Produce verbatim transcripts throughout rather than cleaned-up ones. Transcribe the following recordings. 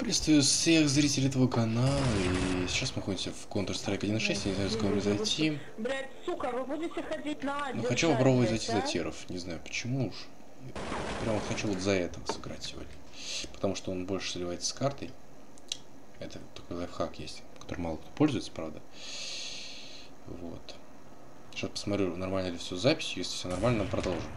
Приветствую всех зрителей этого канала, и сейчас мы находимся в Counter-Strike один точка шесть, я не знаю, с кого зайти. Блять, сука, вы будете ходить на Но хочу попробовать зайти за теров, не знаю почему уж. Прям вот хочу вот за это сыграть сегодня. Потому что он больше сливается с картой. Это такой лайфхак есть, который мало кто пользуется, правда. Вот. Сейчас посмотрю, нормально ли все с записью. Если все нормально, мы продолжим.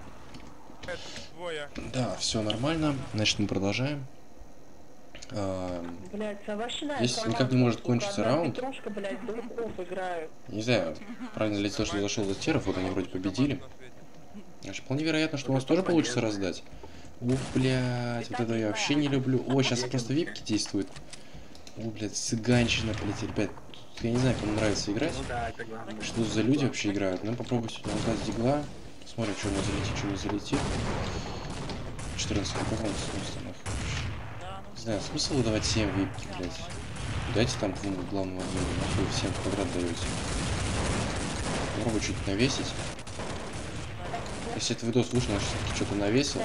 Да, все нормально. Значит, мы продолжаем. А, блядь, здесь никак не может кончиться раунд. Петрушка, блядь, не знаю, правильно ли то, что зашел за теров, вот они вроде победили. Значит, вполне вероятно, что у нас тоже получится раздать. Ух, блядь, вот это я вообще не люблю. О, сейчас просто випки действуют. О, блядь, цыганщина, блядь, ребят. Тут, я не знаю, кому нравится играть. Что за люди вообще играют? Ну, попробуй сегодня раздать дигла. Смотрим, что у нас залетит, что не залетит. четырнадцать, какой он смысл, нахуй? Не знаю, смысл выдавать семь випки, блядь. Дайте там двум главному отделу, нахуй всем квадрат даете. Попробуй чуть навесить. Если этот видос вышел, значит, все-таки что-то навесил.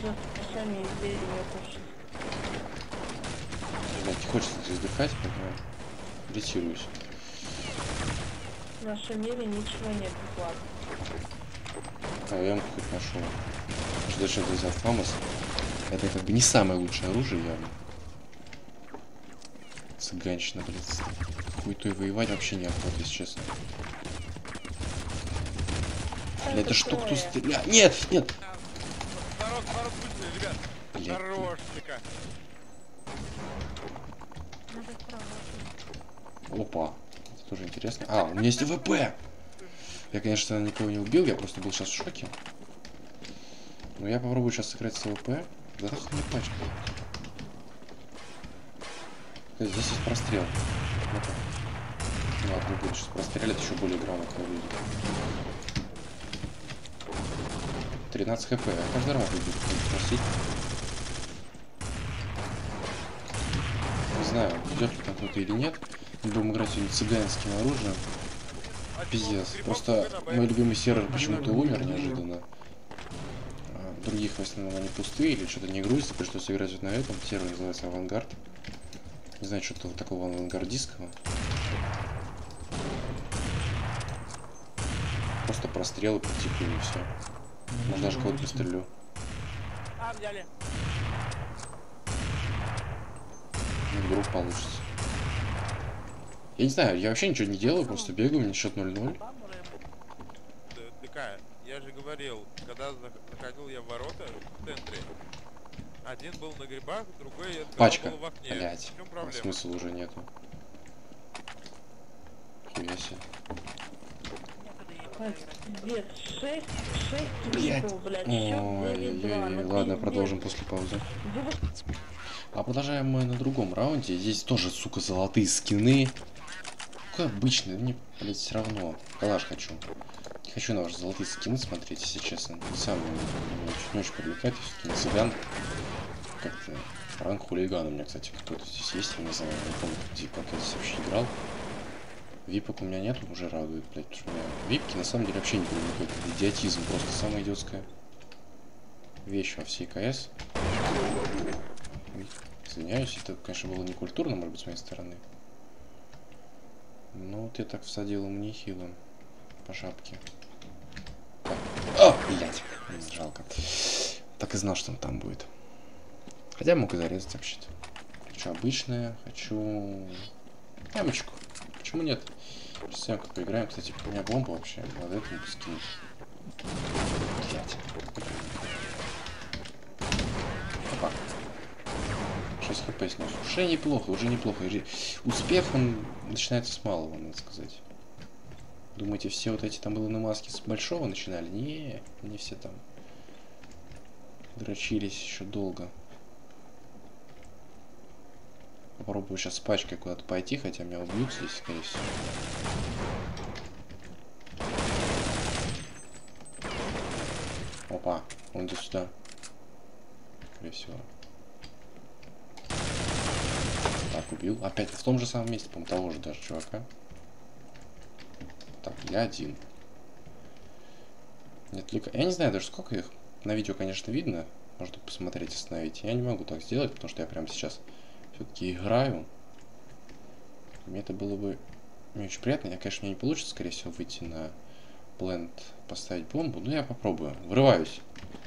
Знаете, хочется издыхать, поэтому ретируюсь. В нашем мире ничего нет бесплатно. А я ему хоть нашел. Что зачем ты взял фамос? Это как бы не самое лучшее оружие, явно. Цыганщина, блядь. Хуй-той воевать вообще неохота, если честно. Бля, это что, кто стреляет? Нет, нет! Блядь. Опа. Это тоже интересно. А, у меня есть АВП! Я, конечно, никого не убил, я просто был сейчас в шоке. Но я попробую сейчас сыграть с АВП. Да нахуй не пачка. Здесь есть прострел. Ну-ка. Ладно, не буду сейчас прострелять, еще более грамотно люди. тринадцать хп, а каждый раз будет просить. Не знаю, идет ли там кто-то или нет. Мы будем играть сегодня цыганским оружием. Пиздец. Просто мой любимый сервер почему-то умер неожиданно. А других в основном они пустые или что-то не грузится, пришлось играть вот на этом. Сервер называется Авангард. Не знаю, что-то вот такого авангардистского. Просто прострелы по типу и все. Может, даже кого-то пострелю. А, взяли. Вдруг получится. Я не знаю, я вообще ничего не делаю, просто бегаю, у меня счет ноль ноль. Я же говорил, когда заходил я в ворота в центре, один был на грибах, другой я Пачка. был в окне. Блять, смысла уже нету. Хуя себе. Блять. Ой, ладно, продолжим после паузы. А продолжаем мы на другом раунде. Здесь тоже, сука, золотые скины. Какой обычный, мне, блять, все равно. Калаш хочу. Не хочу на ваши золотые скины смотреть, если честно. Сам не очень, очень привлекает, все-таки не цыган. Как-то ранг хулиган у меня, кстати, кто-то здесь есть, я не знаю, не помню, где как я здесь вообще играл. Випок у меня нет, уже радует, блядь, потому что у меня випки на самом деле вообще не привлекают. Идиотизм, просто самая идиотская вещь во всей КС. Извиняюсь, это, конечно, было некультурно, может быть, с моей стороны. Но вот я так всадил ему нехило по шапке. Так. О, блядь, жалко. Так и знал, что он там будет. Хотя мог и зарезать вообще-то. Хочу обычное, хочу ямочку. Почему нет? Сейчас как поиграем. Кстати, у меня бомба вообще. Надо этому скинуть. Блять. Опа. шесть хп снес. Уже неплохо, уже неплохо. Успех, он начинается с малого, надо сказать. Думаете, все вот эти там было на маске с большого начинали? Не, не все там дрочились еще долго. Попробую сейчас с пачкой куда-то пойти, хотя меня убьют здесь, скорее всего. Опа, он идет сюда. Скорее всего. Так, убил. Опять в том же самом месте, по-моему, того же даже чувака. Так, я один. Не отвлекай. Я не знаю даже сколько их. На видео, конечно, видно. Можно посмотреть, остановить. Я не могу так сделать, потому что я прямо сейчас все-таки играю. Мне это было бы не очень приятно. Я, конечно, мне не получится, скорее всего, выйти на плент, поставить бомбу. Но я попробую. Врываюсь.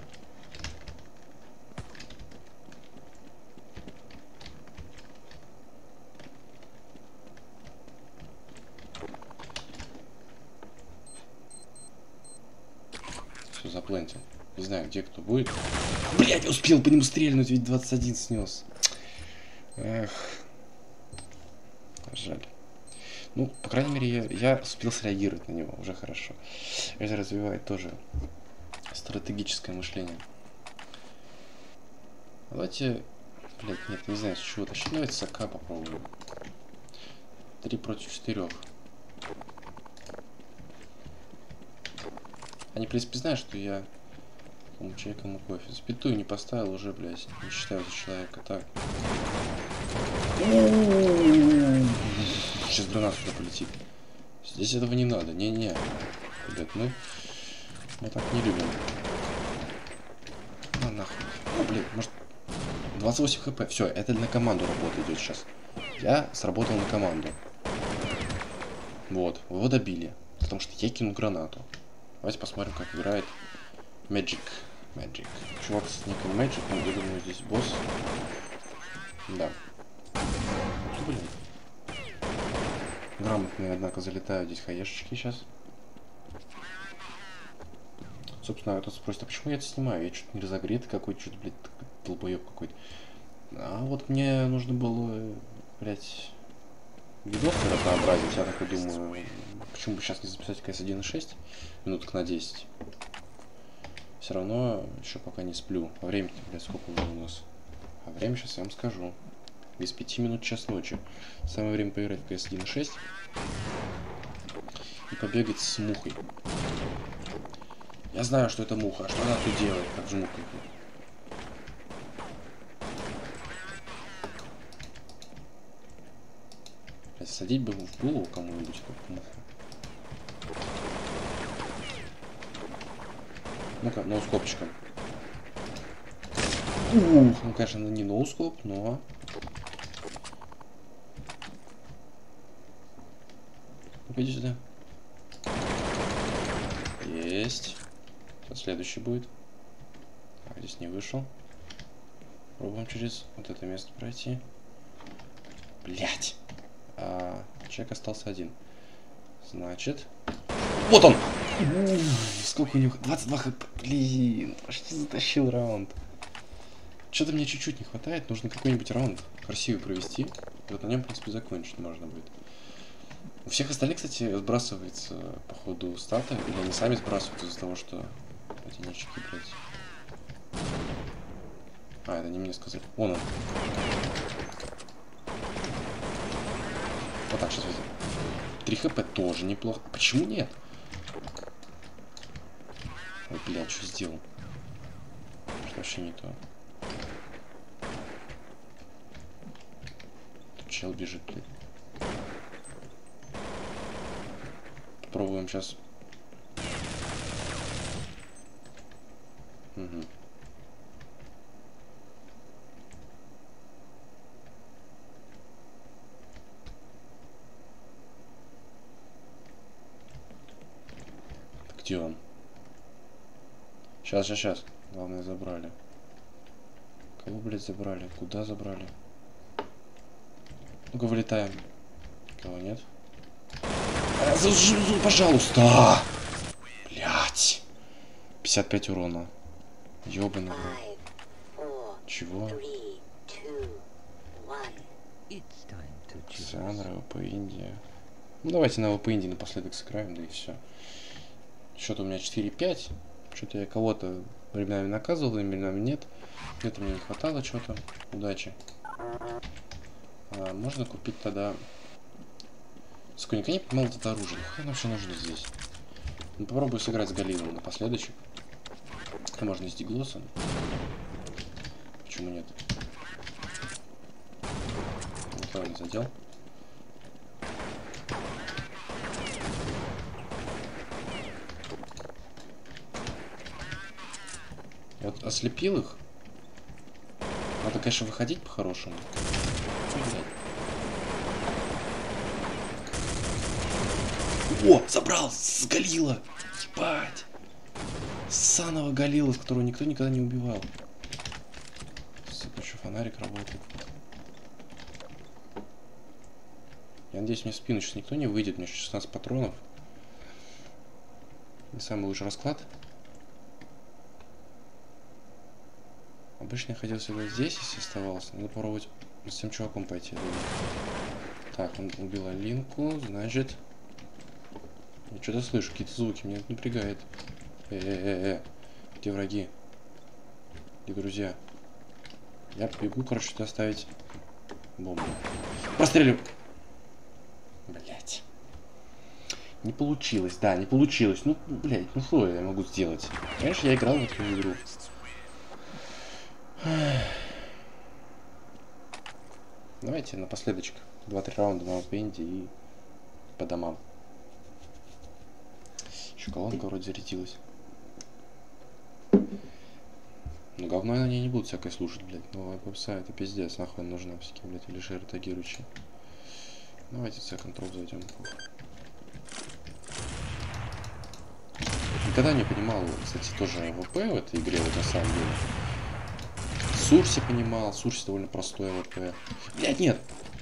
Все, заплентил. Не знаю, где кто будет. Блять, я успел по нему стрельнуть, ведь двадцать один снес. Эх. Жаль. Ну, по крайней мере, я, я успел среагировать на него. Уже хорошо. Это развивает тоже стратегическое мышление. Давайте... Блять, нет, не знаю, с чего тащить. Давайте с АК попробуем. Три против четырех. Они, в принципе, знают, что я... Кому чай, кому кофе. Запятую не поставил уже, блядь. Не считаю за человека. Так. Сейчас гранат туда полетит. Здесь этого не надо. Не-не. Ребят, мы... Мы так не любим. На нахуй. О, блин, может... двадцать восемь хп. Все, это на команду работа идет сейчас. Я сработал на команду. Вот, вы его добили. Потому что я кинул гранату. Давайте посмотрим, как играет Magic. Magic. Чувак с ником Magic, ну, я думаю, здесь босс. Да. Блин. Грамотные, однако, залетают здесь хаешечки сейчас. Собственно, кто-то спросит, а почему я это снимаю? Я что-то не разогретый какой-то, что-то, блядь, долбоёб какой-то. А вот мне нужно было, блядь, видос разнообразить. Я такой думаю, почему бы сейчас не записать КС один шесть минуток на десять. Все равно еще пока не сплю. А время-то, блядь, сколько уже у нас? А время сейчас я вам скажу. Без пяти минут час ночи. Самое время поиграть в КС один шесть и побегать с мухой. Я знаю, что это муха, а что она тут делает, как же муха. Садить бы в голову кому-нибудь как муху. Ну-ка, ноускопчиком. Ух, ну конечно, не ноускоп, но... Ну-ка, иди сюда. Есть. Сейчас следующий будет. Так, здесь не вышел. Пробуем через вот это место пройти. Блять. А, человек остался один. Значит... Вот он! Сколько у него? двадцать два хп. Блин, почти затащил раунд. Что-то мне чуть-чуть не хватает. Нужно какой-нибудь раунд красивый провести. И вот на нем, в принципе, закончить можно будет. У всех остальных, кстати, сбрасывается по ходу стата. Или они сами сбрасываются из-за того, что... Эти нички, блядь. А, это не мне сказали. Вон он. Вот так, сейчас возьмем. три хп тоже неплохо. Почему нет? Ой, блядь, что сделал? Что вообще не то. Тут чел бежит, блядь. Попробуем сейчас. Угу. Где он? Сейчас, сейчас, сейчас. Главное, забрали. Кого, блядь, забрали? Куда забрали? Ну-ка, вылетаем. Кого нет? А, пожалуйста! Блядь. пятьдесят пять урона. Ёбаный. Чего? Сандра, ВП Индия. Ну, давайте на ВП Индии напоследок сыграем, да и все. Счет у меня четыре пять. Что-то я кого-то временами наказывал, временами нет. Где-то мне не хватало что-то. Удачи. А, можно купить тогда... Сколько не понимал это оружие. Какое оно вообще нужно здесь? Ну, попробую сыграть с Галилом напоследочек. Можно и с Диглоссом. Почему нет? Никого не задел. Вот ослепил их. Надо, конечно, выходить по-хорошему. блядь. О, забрал! С Галила! Ебать! Саного Галила, с которого никто никогда не убивал. Сука, еще фонарик работает. Я надеюсь, мне в спину сейчас никто не выйдет. У меня шестнадцать патронов. Не самый лучший расклад. Обычно я ходил всегда здесь, если оставался. Надо попробовать с тем чуваком пойти. Так, он убил Алинку, значит... Я что-то слышу, какие-то звуки, меня это напрягает. Э-э-э-э, где враги? Где друзья? Я побегу, короче, туда ставить бомбу. Прострелю! Блять. Не получилось, да, не получилось. Ну, блять, ну что я могу сделать? Конечно, я играл в эту игру. Давайте напоследочек два-три раунда на опенде и по домам. Еще колонка вроде зарядилась. Ну говно на ней не будут всякое слушать, блядь. Новая попса, это пиздец, нахуй нужна всякие, блядь, или шеры тагирующие. Давайте second control зайдем. Никогда не понимал, кстати, тоже АВП в этой игре, вот на самом деле. Сурси понимал, Сурси довольно простой АВП. Блядь, нет!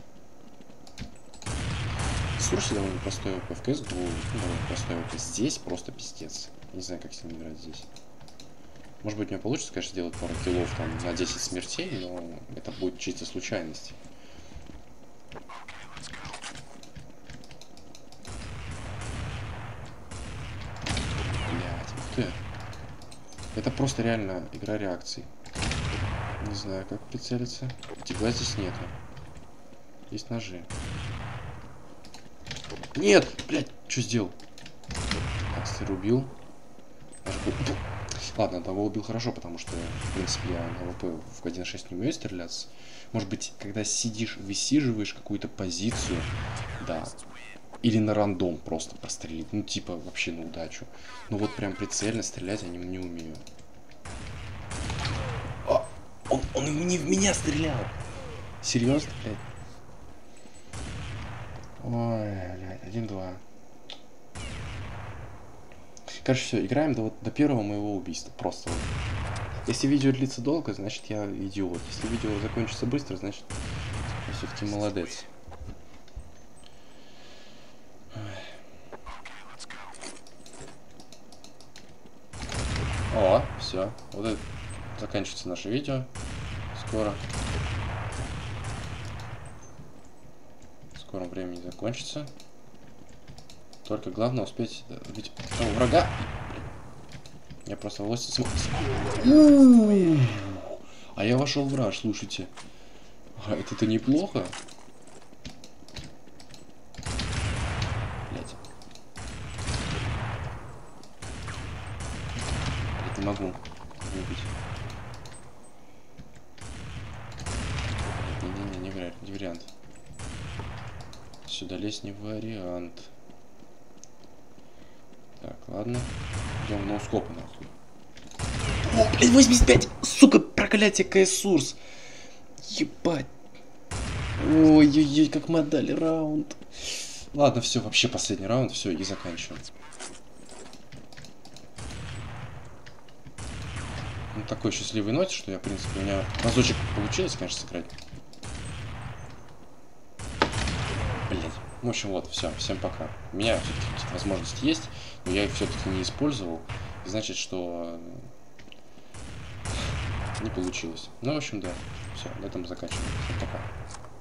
Сурси довольно простой АВП, в кс два ну, довольно простой АВП. Здесь просто пиздец. Не знаю, как с ним играть здесь. Может быть, у меня получится, конечно, сделать пару киллов там на десять смертей, но это будет чисто случайность. Блядь, ух ты. Это просто реально игра реакций. Не знаю, как прицелиться. Тигла здесь нету. Есть ножи. Нет! Блядь, что сделал? Астер убил. Ладно, того убил хорошо, потому что, в принципе, я на АВП в один шесть не умею стреляться. Может быть, когда сидишь, высиживаешь какую-то позицию, да. Или на рандом просто прострелить. Ну, типа, вообще на удачу. Ну вот прям прицельно стрелять я не, не умею. О, он, он не в меня стрелял. Серьезно, блядь? Ой, блядь, один-два. Короче, все, играем до, вот, до первого моего убийства. Просто вот. Если видео длится долго, значит я идиот. Если видео закончится быстро, значит я все-таки молодец. О, все. Вот это заканчивается наше видео. Скоро. В скором времени закончится. Только главное успеть убить врага. Я просто в лости смотрю. А я вошел в раж, слушайте. А это-то неплохо. Блять. Я не могу убить. Не-не-не, не вариант, не вариант. Сюда лезть не вариант. Так, ладно. Идем на ускопы, нахуй. О, блин, восемьдесят пять! Сука, проклятие КС-сурс! Ебать! Ой-ой-ой, как мы отдали раунд. Ладно, все, вообще последний раунд, все, и заканчиваем. Ну, такой счастливый ноте, что я, в принципе, у меня разочек получилось, конечно, сыграть. Блять. В общем, вот, все, всем пока. У меня все-таки возможности есть, но я их все-таки не использовал. Значит, что не получилось. Ну, в общем, да. Все, на этом заканчиваем. Всем пока.